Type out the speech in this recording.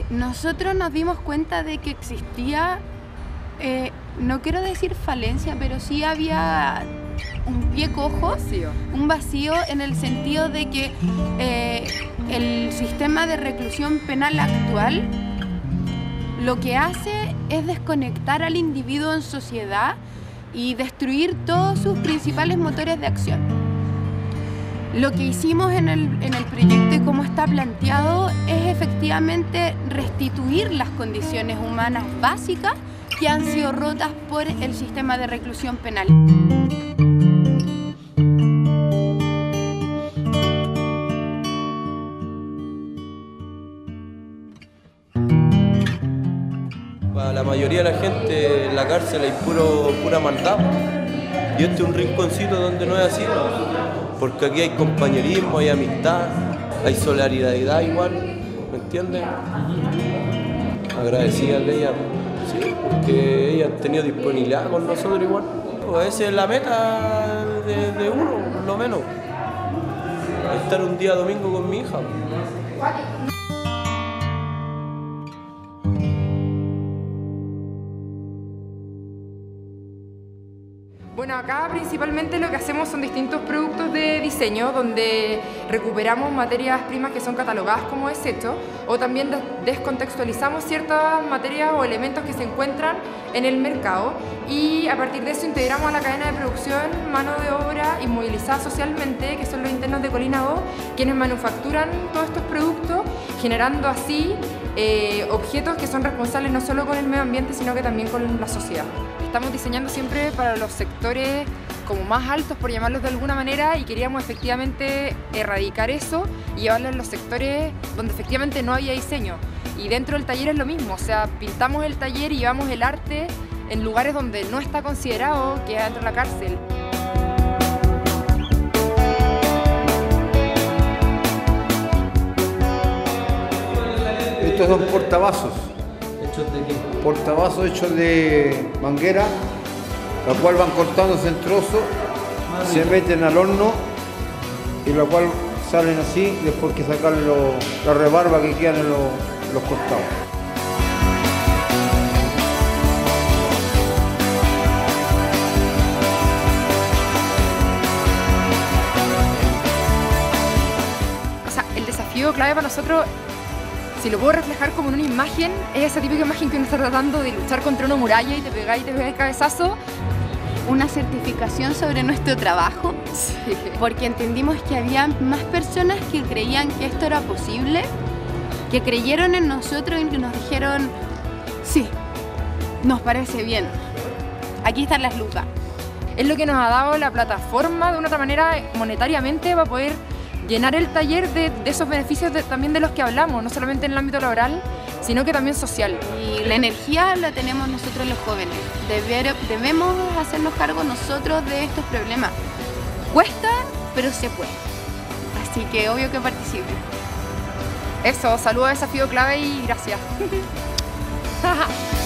nosotros nos dimos cuenta de que existía, no quiero decir falencia, pero sí había un pie cojo, un vacío en el sentido de que el sistema de reclusión penal actual lo que hace es desconectar al individuo en sociedad y destruir todos sus principales motores de acción. Lo que hicimos en el proyecto y cómo está planteado es efectivamente restituir las condiciones humanas básicas que han sido rotas por el sistema de reclusión penal. Para la mayoría de la gente en la cárcel hay pura maldad. Y este es un rinconcito donde no es así, porque aquí hay compañerismo, hay amistad, hay solidaridad igual, ¿me entiendes? Agradecida de ella, sí, porque ella ha tenido disponibilidad con nosotros igual. Pues esa es la meta de uno, por lo menos. Estar un día domingo con mi hija. Bueno, acá principalmente lo que hacemos son distintos productos de diseño donde recuperamos materias primas que son catalogadas como desechos o también descontextualizamos ciertas materias o elementos que se encuentran en el mercado y a partir de eso integramos a la cadena de producción mano de obra inmovilizada socialmente, que son los internos de Colina 2, quienes manufacturan todos estos productos, generando así objetos que son responsables no solo con el medio ambiente, sino que también con la sociedad. Estamos diseñando siempre para los sectores como más altos, por llamarlos de alguna manera, y queríamos efectivamente erradicar eso y llevarlo en los sectores donde efectivamente no había diseño. Y dentro del taller es lo mismo, o sea, pintamos el taller y llevamos el arte en lugares donde no está considerado, que es dentro de la cárcel. Estos son portavasos. ¿Hechos de qué? Portavasos hechos de manguera, la cual van cortándose en trozos, se meten al horno y la cual salen así después que sacan la rebarba que quedan en los costados. O sea, el desafío clave para nosotros, si lo puedo reflejar como en una imagen, es esa típica imagen que uno está tratando de luchar contra una muralla y te pegáis el cabezazo. Una certificación sobre nuestro trabajo, Sí. porque entendimos que había más personas que creían que esto era posible, que creyeron en nosotros y que nos dijeron, sí, nos parece bien, aquí están las lucas. Es lo que nos ha dado la plataforma de una otra manera monetariamente para poder llenar el taller de esos beneficios también de los que hablamos, no solamente en el ámbito laboral, sino que también social. Y la energía la tenemos nosotros los jóvenes, debemos hacernos cargo nosotros de estos problemas. Cuesta, pero se puede, así que obvio que participen. Eso, saludo a Desafío Clave y gracias.